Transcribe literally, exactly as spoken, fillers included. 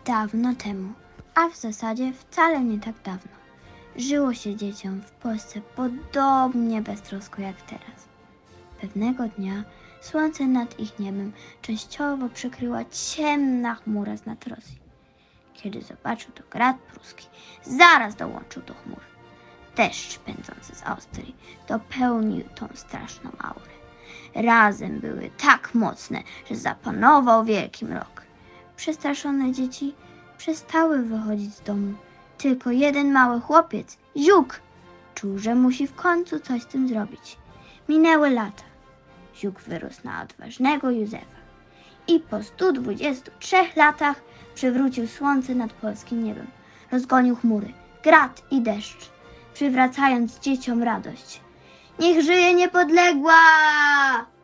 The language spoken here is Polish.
Dawno temu, a w zasadzie wcale nie tak dawno, żyło się dzieciom w Polsce podobnie beztrosko jak teraz. Pewnego dnia słońce nad ich niebem częściowo przykryła ciemna chmura z nad Rosji. Kiedy zobaczył to grad pruski, zaraz dołączył do chmur. Deszcz pędzący z Austrii dopełnił tą straszną aurę. Razem były tak mocne, że zapanował wielki mrok. Przestraszone dzieci przestały wychodzić z domu. Tylko jeden mały chłopiec, Ziuk, czuł, że musi w końcu coś z tym zrobić. Minęły lata. Ziuk wyrósł na odważnego Józefa i po stu dwudziestu trzech latach przywrócił słońce nad polskim niebem. Rozgonił chmury, grad i deszcz, przywracając dzieciom radość. Niech żyje niepodległa!